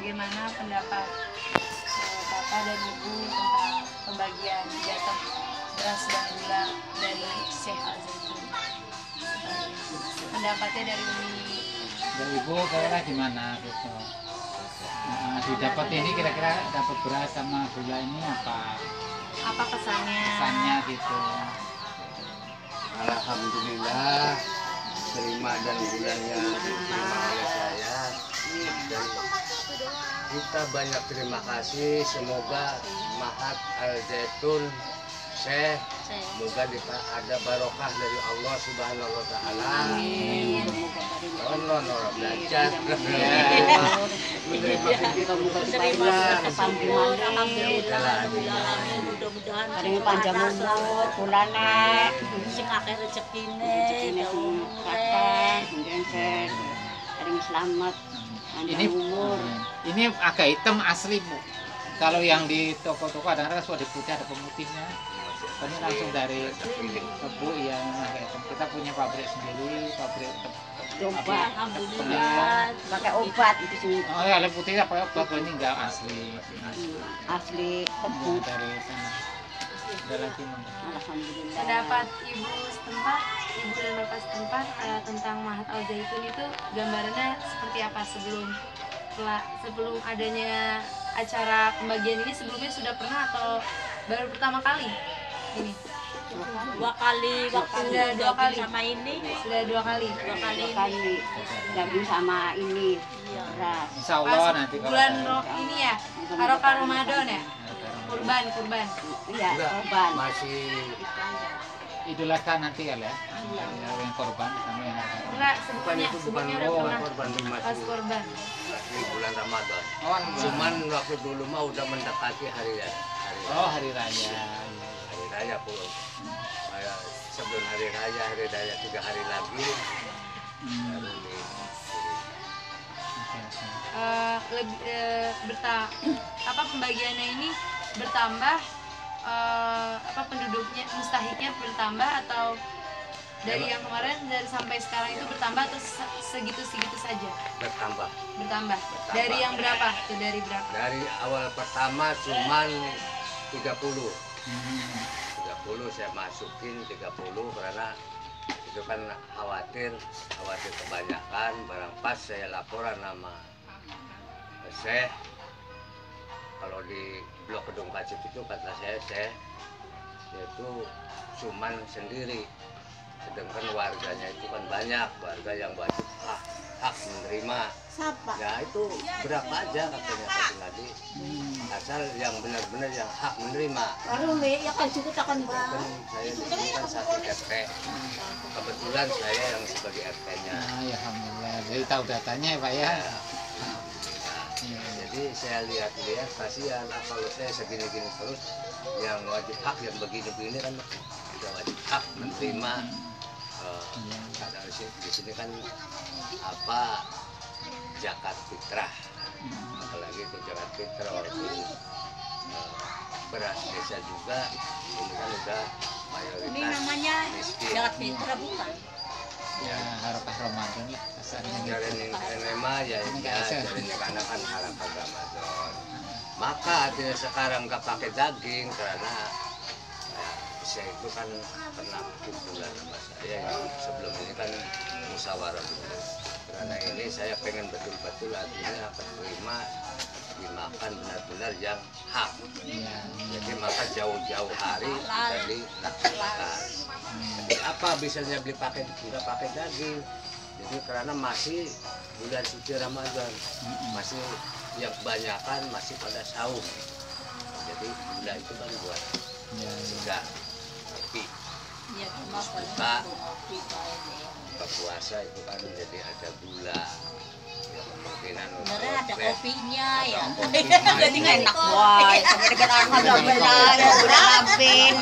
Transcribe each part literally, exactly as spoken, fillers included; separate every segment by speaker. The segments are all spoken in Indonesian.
Speaker 1: bagaimana pendapat uh, Bapak dan Ibu tentang pembagian jatah beras dan gula dari Syekh Al Zaitun. Pendapatnya dari Umi.
Speaker 2: Dari Ibu kira-kira gimana gitu? Nah, didapat ini kira-kira dapat beras sama gula ini apa?
Speaker 1: Apa kesannya?
Speaker 2: Kesannya gitu.
Speaker 3: Alhamdulillah terima dan bulannya diterima oleh saya. Dan kita banyak terima kasih. Semoga Mahat Al Zaitun Syekh, semoga ada barokah dari Allah Subhanahu wa Ta'ala.
Speaker 1: Amin.
Speaker 3: Oh, no, no, belajar.
Speaker 4: Mudah-mudahan paling panjang umur, bulannya, sing akeh rezekine, kata, kemudian paling selamat, panjang
Speaker 2: Ini
Speaker 4: umur.
Speaker 2: ini agak hitam asli Bu. Kalau yang di toko-toko kadang-kadang sudah putih ada pemutihnya. Ini langsung dari tebu yang agak hitam. Kita punya pabrik sendiri, pabrik
Speaker 4: Obat,
Speaker 2: alhamdulillah.
Speaker 4: pakai obat itu sih.
Speaker 2: Oh ya, lebih putih pakai obat. Ini enggak asli.
Speaker 4: Asli tebu.
Speaker 2: Ya, dari sana. Udah lagi Mang.
Speaker 4: Alhamdulillah.
Speaker 1: Pendapat Ibu setempat, Ibu dan Bapak setempat uh, tentang Mahat Al Zaitun itu gambarannya seperti apa sebelum setelah- sebelum adanya acara pembagian ini? Sebelumnya sudah pernah atau baru pertama kali ini?
Speaker 5: Dua kali waktu
Speaker 1: Sudah dua kali.
Speaker 5: sama ini.
Speaker 1: Sudah dua kali.
Speaker 5: Dua kali.
Speaker 4: Dua kali gabung sama ini beras.
Speaker 2: Insya
Speaker 1: Pas
Speaker 2: Allah nanti kalau
Speaker 1: bulan
Speaker 2: ada-
Speaker 1: roh ini ya, Barokah Ramadan ya, kurban kurban.
Speaker 4: Iya,
Speaker 3: Enggak,
Speaker 4: korban.
Speaker 3: masih
Speaker 2: Idul Adha nanti kali ya. Yang korban sama yang ada.
Speaker 1: Enggak,
Speaker 3: bukan
Speaker 1: sebetulnya
Speaker 3: itu bukan
Speaker 1: sebetulnya udah
Speaker 3: bukan
Speaker 1: pernah
Speaker 3: korban, itu
Speaker 1: pas
Speaker 3: masih
Speaker 1: kurban.
Speaker 3: di bulan Ramadan.
Speaker 2: Oh,
Speaker 3: Cuman waktu dulu mah udah mendekati hari raya. Hari raya.
Speaker 2: oh hari raya.
Speaker 3: Hari raya pun. Kayak sebelum hari raya, hari raya tiga hari lagi
Speaker 2: Hmm.
Speaker 3: baru di
Speaker 2: Oke, oke.
Speaker 1: Eh, lebih eh, berta apa pembagiannya ini bertambah, eh, apa penduduknya mustahiknya bertambah atau dari yang kemarin dari sampai sekarang itu bertambah atau se- segitu-segitu saja
Speaker 3: bertambah.
Speaker 1: bertambah? Dari yang berapa tuh, dari berapa?
Speaker 3: Dari awal pertama cuman tiga puluh.
Speaker 2: Hmm.
Speaker 3: tiga puluh saya masukin tiga puluh karena itu kan khawatir khawatir kebanyakan. Barang pas saya laporan sama Syekh, kalau di blok Kedung Kacip itu kata saya Syekh itu cuman sendiri, sedangkan warganya itu kan banyak, warga yang wajib hak, hak menerima.
Speaker 5: Siapa?
Speaker 3: Ya itu berapa aja katanya Kak Nadi, asal yang benar-benar yang hak menerima.
Speaker 5: Baru ya kan cukup akan
Speaker 3: Kan saya di sini kan satu R T, kebetulan saya yang sebagai R T-nya.
Speaker 2: Ah, ya alhamdulillah. Jadi tahu datanya ya Pak ya. Iya.
Speaker 3: Jadi saya lihat-lihat kasihan, ah, kalau saya segini-gini terus, yang wajib hak yang begini-begini kan sudah wajib hak menerima. Eh, karena di sini, di sini kan apa zakat fitrah, apalagi itu zakat fitrah waktu eh, beras desa juga ini kan udah mayoritas
Speaker 5: ini namanya
Speaker 3: miskin.
Speaker 5: jagat fitra bukan?
Speaker 2: Ya harokah Ramadan lah kasarnya gitu.
Speaker 3: Jalan yang nema ya ya jalan karena kan harapan Ramadan. Maka artinya sekarang nggak pakai daging karena ya, saya itu kan pernah kumpulan sama saya yang sebelum ini kan musyawarah dulu. Karena ini saya pengen betul-betul artinya terima dimakan benar-benar yang hak.
Speaker 2: Iya.
Speaker 3: Jadi maka jauh-jauh hari sudah dilaksanakan. Jadi apa bisanya beli pakai tidak pakai daging? Jadi karena masih bulan suci Ramadan, masih yang kebanyakan masih pada saum. Jadi gula itu kan buat
Speaker 2: Iya.
Speaker 3: segar, kopi,
Speaker 5: Ya cuma
Speaker 3: buka, buka puasa itu kan jadi ada gula. Ya, kemungkinan
Speaker 5: sebenarnya ada
Speaker 3: untuk
Speaker 5: kopinya ya.
Speaker 3: kopinya
Speaker 4: Jadi enak wae, sama dengan alhamdulillah, udah labin.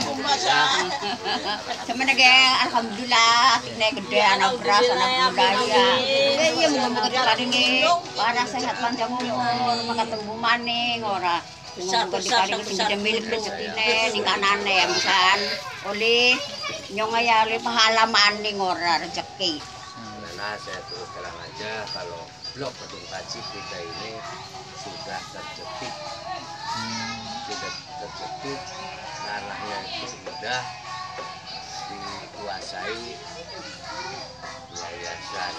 Speaker 4: Sama dengan alhamdulillah, akhirnya gede anak beras, anak budaya. Ya iya mau kali ini, para sehat panjang umur, maka tumbuh maning ora. Besar-besar kali ini milik rezekine ning kanane ya misan. Oleh nyong aya oleh pahala maning ora rezeki.
Speaker 3: Karena saya terus terang aja kalau blok Gedung Kaji kita ini sudah terjepit, sudah terjepit, tanahnya itu sudah dikuasai yayasan.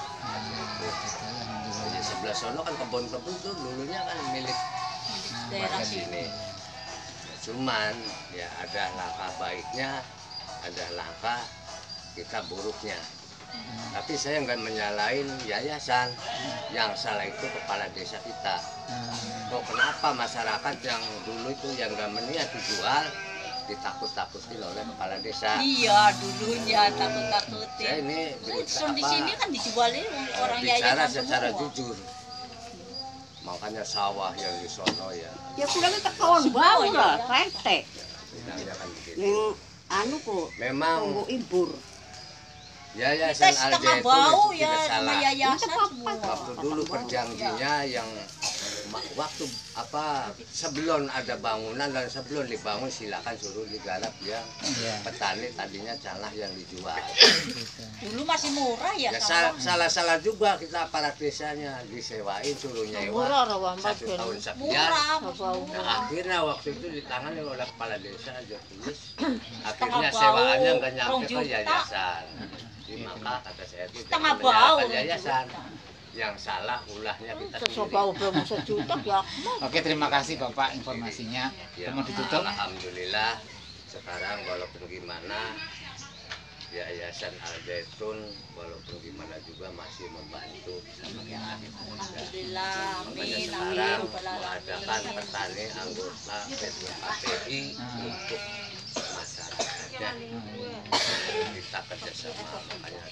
Speaker 3: Di sebelah sono kan kebun-kebun tuh dulunya kan milik warga sini. Cuman ya ada langkah baiknya, ada langkah kita buruknya. Tapi saya nggak menyalahin yayasan, yang salah itu kepala desa kita. Kok kenapa masyarakat yang dulu itu yang nggak berniat dijual ditakut-takutin oleh kepala desa?
Speaker 5: Iya, dulunya takut-takutin.
Speaker 3: Saya ini
Speaker 5: Terus di
Speaker 3: apa,
Speaker 5: sini kan dijualin orang
Speaker 3: bicara
Speaker 5: yayasan
Speaker 3: secara
Speaker 5: semua.
Speaker 3: jujur. Makanya sawah yang di sono ya,
Speaker 4: Ya pulang ke kawan bau lah, pete.
Speaker 3: bilangnya kan begitu.
Speaker 4: Yang anu kok,
Speaker 3: Memang
Speaker 4: tunggu ibur.
Speaker 3: yayasan
Speaker 5: Kita setengah
Speaker 3: Al-Zaitun
Speaker 5: bau
Speaker 3: itu
Speaker 5: ya
Speaker 3: tidak
Speaker 5: sama
Speaker 3: salah.
Speaker 5: yayasan semua.
Speaker 3: Waktu dulu perjanjinya yang ma- waktu apa sebelum ada bangunan dan sebelum dibangun silakan suruh digarap yang
Speaker 2: Iya.
Speaker 3: petani tadinya tanah yang dijual.
Speaker 5: Dulu masih murah ya.
Speaker 3: Ya
Speaker 5: sawah.
Speaker 3: salah-salah juga kita aparat desanya disewain suruh nyewa satu tahun sekian.
Speaker 5: Murah.
Speaker 3: Nah akhirnya waktu itu ditangani oleh kepala desa aja tulis. Akhirnya
Speaker 5: Setengah
Speaker 3: sewaannya
Speaker 5: bau,
Speaker 3: nggak nyampe
Speaker 5: rong
Speaker 3: ke
Speaker 5: juta.
Speaker 3: yayasan. Jadi maka kata saya itu
Speaker 5: Setengah
Speaker 3: jangan
Speaker 5: bau,
Speaker 3: menyalahkan
Speaker 5: rong
Speaker 3: yayasan.
Speaker 5: juta.
Speaker 3: Yang salah ulahnya kita
Speaker 4: Seso
Speaker 3: sendiri.
Speaker 4: bau belum sejuta ya.
Speaker 2: Oke, terima kasih Bapak informasinya.
Speaker 3: Ya,
Speaker 2: Mau ditutup?
Speaker 3: alhamdulillah sekarang walaupun gimana Yayasan Al-Zaitun walaupun gimana juga masih membantu sama kita.
Speaker 5: Alhamdulillah.
Speaker 3: Makanya
Speaker 5: Amin.
Speaker 3: sekarang
Speaker 5: Amin.
Speaker 3: mengadakan petani anggota P dua K P I untuk masyarakatnya. Kita kerjasama makanya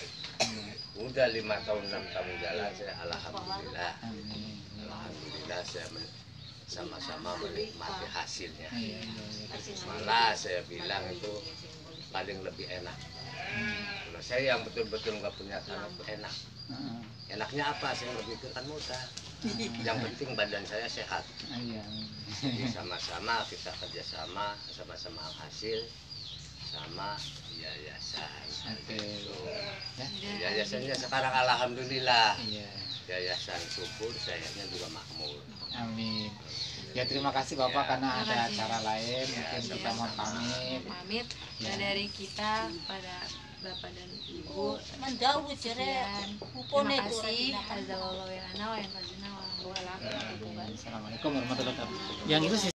Speaker 3: udah lima tahun enam tahun jalan saya alhamdulillah
Speaker 2: Amin.
Speaker 3: alhamdulillah saya men- sama-sama menikmati hasilnya.
Speaker 2: Iya, iya, iya.
Speaker 3: Malah saya bilang itu paling lebih enak. Kalau saya yang betul-betul nggak punya tanah itu enak.
Speaker 2: Heeh.
Speaker 3: Enaknya apa? Saya lebih kan mudah. Yang penting badan saya sehat.
Speaker 2: Iya.
Speaker 3: Jadi sama-sama kita kerjasama, sama-sama hasil, sama yayasan.
Speaker 2: Oke.
Speaker 3: Ya. Yayasannya sekarang alhamdulillah.
Speaker 2: Iya.
Speaker 3: Yayasan subur, sayanya juga makmur.
Speaker 2: Amin. Ya terima kasih Bapak
Speaker 3: Ya.
Speaker 2: karena ada
Speaker 1: Terima kasih.
Speaker 2: acara lain
Speaker 3: Ya,
Speaker 2: mungkin kita
Speaker 3: sama-sama.
Speaker 2: mau pamit.
Speaker 1: pamit
Speaker 2: Ya.
Speaker 1: dan dari kita kepada Bapak dan Ibu
Speaker 5: Menjauh jere.
Speaker 1: sekian.
Speaker 5: Kupone
Speaker 1: Terima
Speaker 5: itu
Speaker 1: kasih.
Speaker 5: Radina.
Speaker 1: Azza wa jalla wa yana wa yanfa'una wa la hawla wa la quwwata illa billah.
Speaker 2: Assalamualaikum warahmatullahi wabarakatuh. Yang itu sih